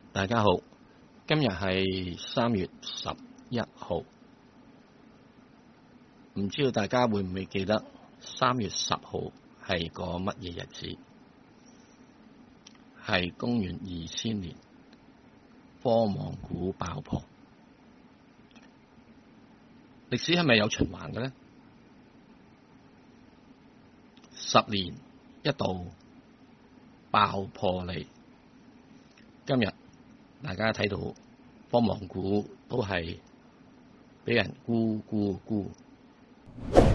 大家好，今日係3月11號，唔知道大家會唔會記得3月10號係個乜嘢日子？係公元2000年科網股爆破。歷史係咪有循環嘅呢？10年一度爆破嚟，今日大家睇到科網股都係俾人沽。